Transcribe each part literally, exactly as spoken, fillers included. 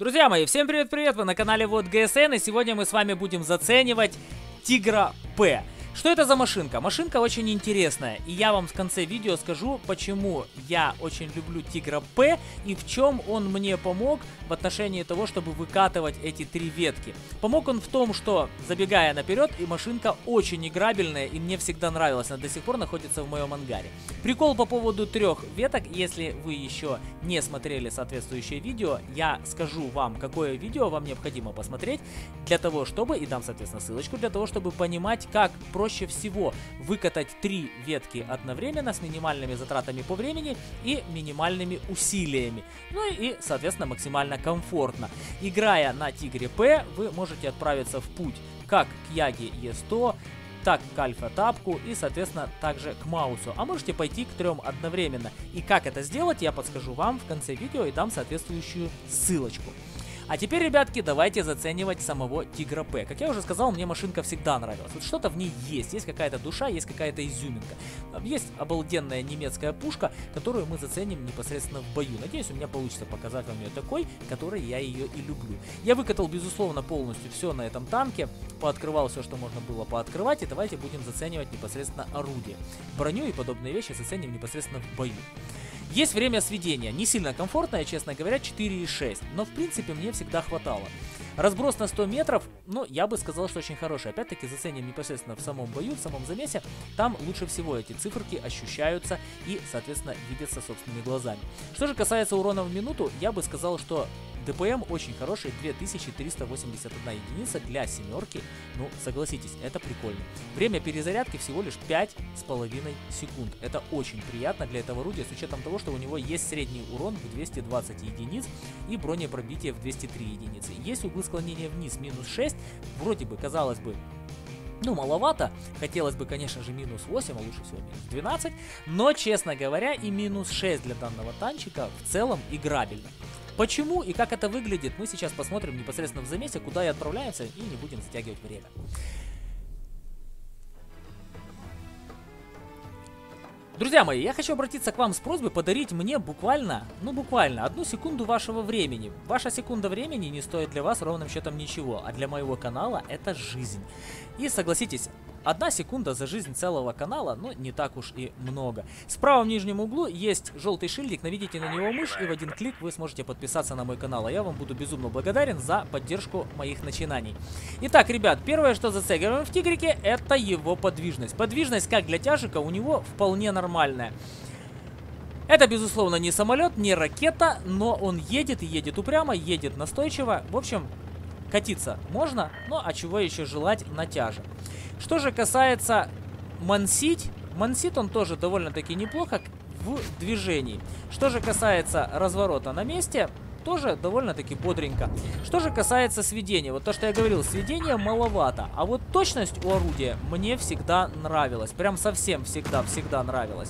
Друзья мои, всем привет-привет, вы на канале Вот ГСН, и сегодня мы с вами будем заценивать Тигра П. Что это за машинка? Машинка очень интересная, и я вам в конце видео скажу, почему я очень люблю Тигра П и в чем он мне помог в отношении того, чтобы выкатывать эти три ветки. Помог он в том, что, забегая наперед, и машинка очень играбельная, и мне всегда нравилась, она до сих пор находится в моем ангаре. Прикол по поводу трех веток, если вы еще не смотрели соответствующее видео, я скажу вам, какое видео вам необходимо посмотреть, для того, чтобы, и дам, соответственно, ссылочку, для того, чтобы понимать, как проще всего выкатать три ветки одновременно с минимальными затратами по времени и минимальными усилиями. Ну и, соответственно, максимально комфортно. Играя на Тигре П, вы можете отправиться в путь как к Яге Е сто, так к Альфа-Тапку и, соответственно, также к Маусу. А можете пойти к трем одновременно. И как это сделать, я подскажу вам в конце видео и дам соответствующую ссылочку. А теперь, ребятки, давайте заценивать самого Тигра П. Как я уже сказал, мне машинка всегда нравилась. Вот что-то в ней есть. Есть какая-то душа, есть какая-то изюминка. Есть обалденная немецкая пушка, которую мы заценим непосредственно в бою. Надеюсь, у меня получится показать вам ее такой, которой я ее и люблю. Я выкатал, безусловно, полностью все на этом танке. Пооткрывал все, что можно было пооткрывать. И давайте будем заценивать непосредственно орудие. Броню и подобные вещи заценим непосредственно в бою. Есть время сведения, не сильно комфортное, честно говоря, четыре и шесть, но в принципе мне всегда хватало. Разброс на сто метров, ну, я бы сказал, что очень хороший. Опять-таки, заценим непосредственно в самом бою, в самом замесе. Там лучше всего эти циферки ощущаются и, соответственно, видятся собственными глазами. Что же касается урона в минуту, я бы сказал, что ДПМ очень хороший, две тысячи триста восемьдесят одна единица для семерки. Ну, согласитесь, это прикольно. Время перезарядки всего лишь пять с половиной секунд. Это очень приятно для этого орудия, с учетом того, что у него есть средний урон в двести двадцать единиц и бронепробитие в двести три единицы. Есть углы склонения вниз минус шесть, вроде бы, казалось бы, ну, маловато. Хотелось бы, конечно же, минус восемь, а лучше всего минус двенадцать. Но, честно говоря, и минус шесть для данного танчика в целом играбельно. Почему и как это выглядит, мы сейчас посмотрим непосредственно в замесе, куда и отправляемся, и не будем затягивать время. Друзья мои, я хочу обратиться к вам с просьбой подарить мне буквально, ну буквально, одну секунду вашего времени. Ваша секунда времени не стоит для вас ровным счетом ничего, а для моего канала это жизнь. И согласитесь, одна секунда за жизнь целого канала, ну, не так уж и много. Справа в нижнем углу есть желтый шильдик, наведите на него мышь, и в один клик вы сможете подписаться на мой канал. А я вам буду безумно благодарен за поддержку моих начинаний. Итак, ребят, первое, что зацениваем в Тигрике, это его подвижность. Подвижность, как для тяжика, у него вполне нормальная. Это, безусловно, не самолет, не ракета, но он едет и едет упрямо, едет настойчиво. В общем, катиться можно, ну а чего еще желать на тяже. Что же касается мансить, мансит он тоже довольно-таки неплохо в движении. Что же касается разворота на месте, тоже довольно-таки бодренько. Что же касается сведения, вот то, что я говорил, сведения маловато, а вот точность у орудия мне всегда нравилась, прям совсем всегда-всегда нравилась.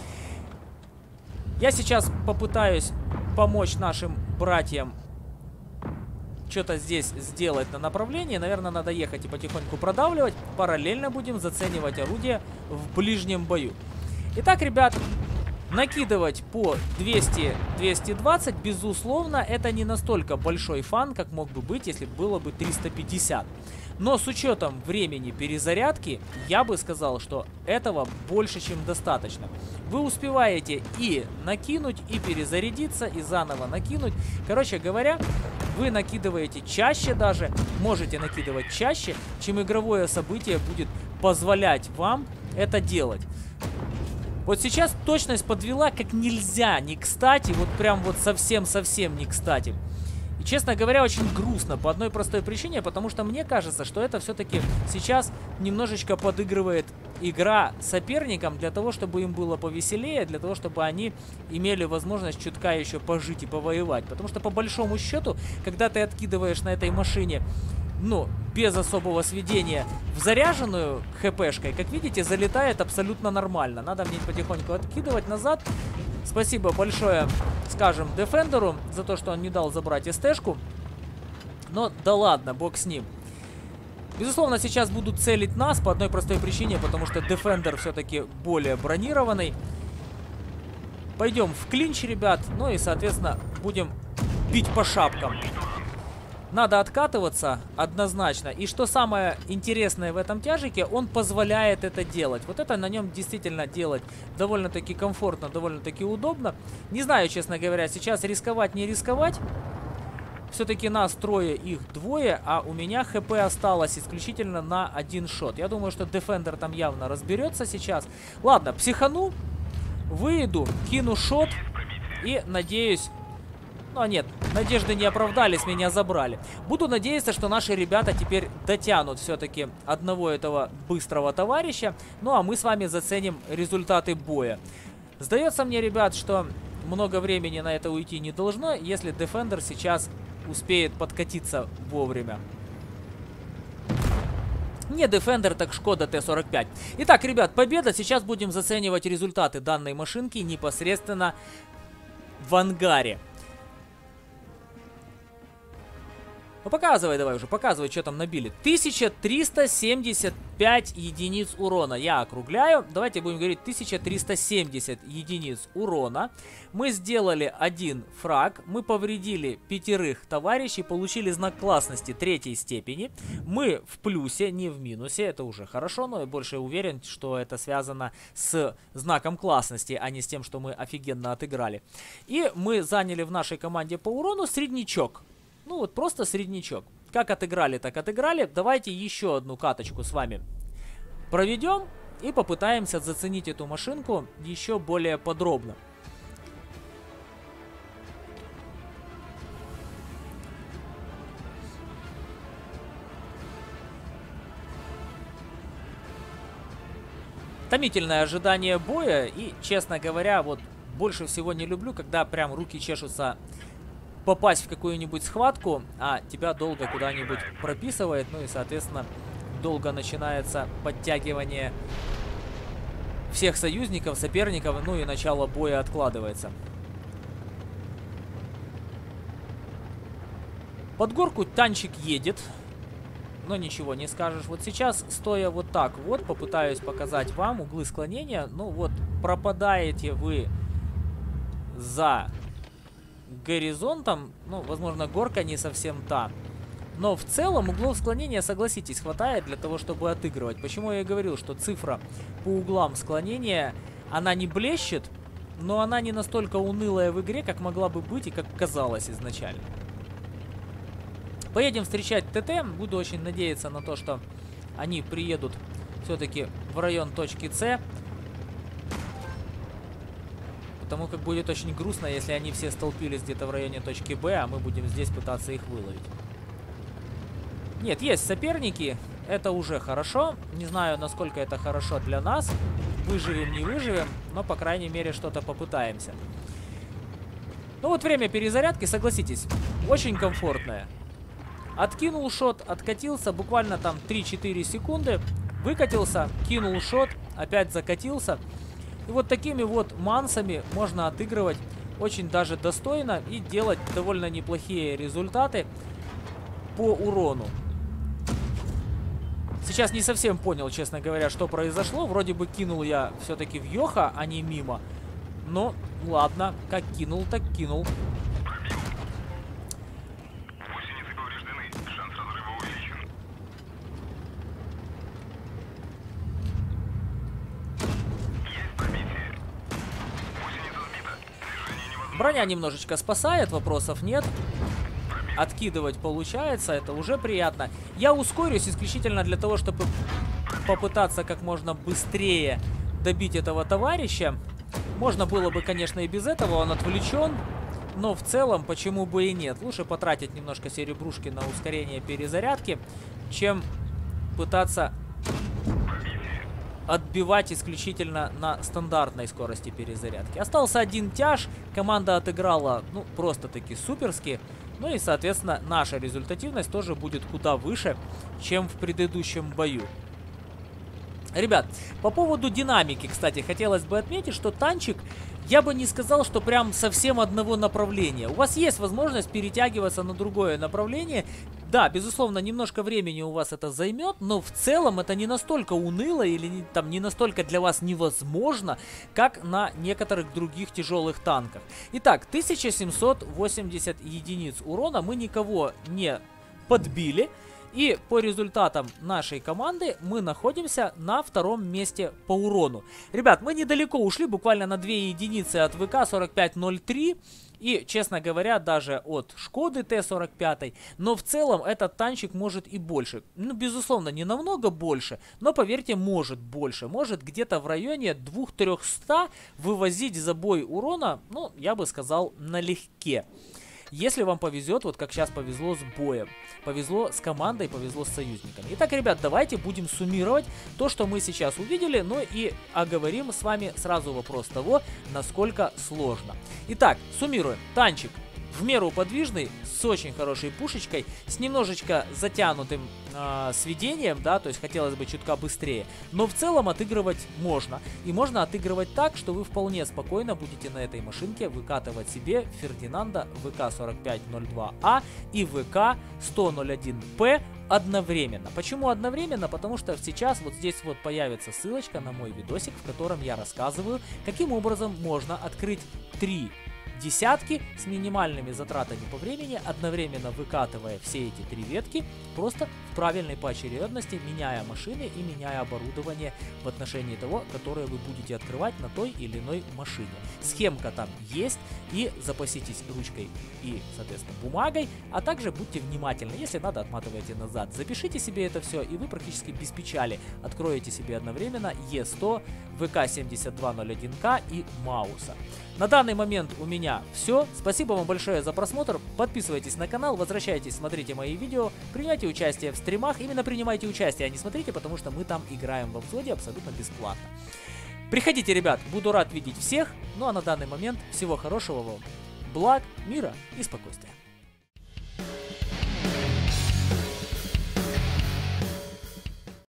Я сейчас попытаюсь помочь нашим братьям что-то здесь сделать на направлении. Наверное, надо ехать и потихоньку продавливать. Параллельно будем заценивать орудие в ближнем бою. Итак, ребят, накидывать по двести — двести двадцать, безусловно, это не настолько большой фан, как мог бы быть, если было бы триста пятьдесят. Но с учетом времени перезарядки, я бы сказал, что этого больше, чем достаточно. Вы успеваете и накинуть, и перезарядиться, и заново накинуть. Короче говоря, вы накидываете чаще даже, можете накидывать чаще, чем игровое событие будет позволять вам это делать. Вот сейчас точность подвела как нельзя не кстати, вот прям вот совсем-совсем не кстати. И, честно говоря, очень грустно по одной простой причине, потому что мне кажется, что это все-таки сейчас немножечко подыгрывает игра соперникам для того, чтобы им было повеселее, для того, чтобы они имели возможность чутка еще пожить и повоевать. Потому что по большому счету, когда ты откидываешь на этой машине, ну, без особого сведения, в заряженную хпшкой, как видите, залетает абсолютно нормально. Надо мне потихоньку откидывать назад. Спасибо большое, скажем, Дефендеру за то, что он не дал забрать СТшку. Но да ладно, бог с ним. Безусловно, сейчас будут целить нас по одной простой причине, потому что Дефендер все-таки более бронированный. Пойдем в клинч, ребят, ну и, соответственно, будем бить по шапкам. Надо откатываться однозначно. И что самое интересное в этом тяжике, он позволяет это делать. Вот это на нем действительно делать довольно-таки комфортно, довольно-таки удобно. Не знаю, честно говоря, сейчас рисковать, не рисковать. Все-таки нас трое, их двое, а у меня хп осталось исключительно на один шот. Я думаю, что Defender там явно разберется сейчас. Ладно, психану, выйду, кину шот и надеюсь... Ну, нет, надежды не оправдались, меня забрали. Буду надеяться, что наши ребята теперь дотянут все-таки одного этого быстрого товарища. Ну, а мы с вами заценим результаты боя. Сдается мне, ребят, что много времени на это уйти не должно, если Defender сейчас успеет подкатиться вовремя. Не Defender, так Шкода Т сорок пять. Итак, ребят, победа. Сейчас будем заценивать результаты данной машинки непосредственно в ангаре. Ну показывай давай уже, показывай, что там набили. тысяча триста семьдесят пять единиц урона. Я округляю. Давайте будем говорить тысяча триста семьдесят единиц урона. Мы сделали один фраг. Мы повредили пятерых товарищей. Получили знак классности третьей степени. Мы в плюсе, не в минусе. Это уже хорошо, но я больше уверен, что это связано с знаком классности, а не с тем, что мы офигенно отыграли. И мы заняли в нашей команде по урону среднячок. Ну вот просто среднячок. Как отыграли, так отыграли. Давайте еще одну каточку с вами проведем и попытаемся заценить эту машинку еще более подробно. Томительное ожидание боя. И, честно говоря, вот больше всего не люблю, когда прям руки чешутся попасть в какую-нибудь схватку, а тебя долго куда-нибудь прописывает, ну и, соответственно, долго начинается подтягивание всех союзников, соперников, ну и начало боя откладывается. Под горку танчик едет, но ничего не скажешь. Вот сейчас, стоя вот так вот, попытаюсь показать вам углы склонения. Ну вот, пропадаете вы за горизонтом, ну, возможно, горка не совсем та. Но в целом углов склонения, согласитесь, хватает для того, чтобы отыгрывать. Почему я и говорил, что цифра по углам склонения, она не блещет, но она не настолько унылая в игре, как могла бы быть и как казалось изначально. Поедем встречать ТТ. Буду очень надеяться на то, что они приедут все-таки в район точки С. Потому как будет очень грустно, если они все столпились где-то в районе точки Б, а мы будем здесь пытаться их выловить. Нет, есть соперники. Это уже хорошо. Не знаю, насколько это хорошо для нас. Выживем, не выживем. Но, по крайней мере, что-то попытаемся. Ну вот время перезарядки, согласитесь, очень комфортное. Откинул шот, откатился. Буквально там три-четыре секунды. Выкатился, кинул шот, опять закатился. И вот такими вот мансами можно отыгрывать очень даже достойно и делать довольно неплохие результаты по урону. Сейчас не совсем понял, честно говоря, что произошло. Вроде бы кинул я все-таки в Йоха, а не мимо. Но ладно, как кинул, так кинул. Броня немножечко спасает, вопросов нет. Откидывать получается, это уже приятно. Я ускорюсь исключительно для того, чтобы попытаться как можно быстрее добить этого товарища. Можно было бы, конечно, и без этого, он отвлечен. Но в целом, почему бы и нет. Лучше потратить немножко серебрушки на ускорение перезарядки, чем пытаться отбивать исключительно на стандартной скорости перезарядки. Остался один тяж. Команда отыграла, ну, просто-таки суперски. Ну и, соответственно, наша результативность тоже будет куда выше, чем в предыдущем бою. Ребят, по поводу динамики, кстати, хотелось бы отметить, что танчик, я бы не сказал, что прям совсем одного направления. У вас есть возможность перетягиваться на другое направление. Да, безусловно, немножко времени у вас это займет, но в целом это не настолько уныло или не, там не настолько для вас невозможно, как на некоторых других тяжелых танках. Итак, тысяча семьсот восемьдесят единиц урона. Мы никого не подбили. И по результатам нашей команды мы находимся на втором месте по урону. Ребят, мы недалеко ушли, буквально на две единицы от ВК сорок пять ноль три. И, честно говоря, даже от Шкоды Т сорок пять. Но в целом этот танчик может и больше. Ну, безусловно, не намного больше, но, поверьте, может больше. Может где-то в районе двух-трёхсот вывозить за бой урона, ну, я бы сказал, налегке. Если вам повезет, вот как сейчас повезло с боем, повезло с командой, повезло с союзниками. Итак, ребят, давайте будем суммировать то, что мы сейчас увидели, ну и оговорим с вами сразу вопрос того, насколько сложно. Итак, суммируем. Танчик в меру подвижный, с очень хорошей пушечкой, с немножечко затянутым э, сведением, да, то есть хотелось бы чутка быстрее, но в целом отыгрывать можно. И можно отыгрывать так, что вы вполне спокойно будете на этой машинке выкатывать себе Фердинанда ВК сорок пять ноль два А и ВК сто ноль один П одновременно. Почему одновременно? Потому что сейчас вот здесь вот появится ссылочка на мой видосик, в котором я рассказываю, каким образом можно открыть три десятки с минимальными затратами по времени, одновременно выкатывая все эти три ветки, просто в правильной поочередности, меняя машины и меняя оборудование в отношении того, которое вы будете открывать на той или иной машине. Схемка там есть, и запаситесь ручкой и, соответственно, бумагой, а также будьте внимательны, если надо, отматывайте назад. Запишите себе это все, и вы практически без печали откроете себе одновременно Е сто, ВК семьдесят два ноль один К и Мауса. На данный момент у меня все. Спасибо вам большое за просмотр. Подписывайтесь на канал, возвращайтесь, смотрите мои видео, принимайте участие в стримах. Именно принимайте участие, а не смотрите, потому что мы там играем в обзоре абсолютно бесплатно. Приходите, ребят, буду рад видеть всех. Ну а на данный момент всего хорошего вам. Благ, мира и спокойствия.